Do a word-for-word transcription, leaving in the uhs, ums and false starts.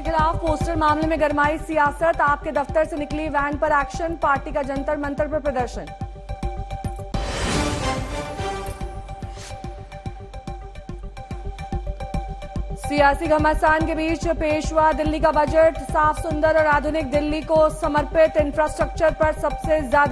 खिलाफ पोस्टर मामले में गरमाई सियासत। आपके दफ्तर से निकली वैन पर एक्शन, पार्टी का जंतर मंतर पर प्रदर्शन। सियासी घमासान के बीच पेश हुआ दिल्ली का बजट। साफ, सुंदर और आधुनिक दिल्ली को समर्पित इंफ्रास्ट्रक्चर पर सबसे ज्यादा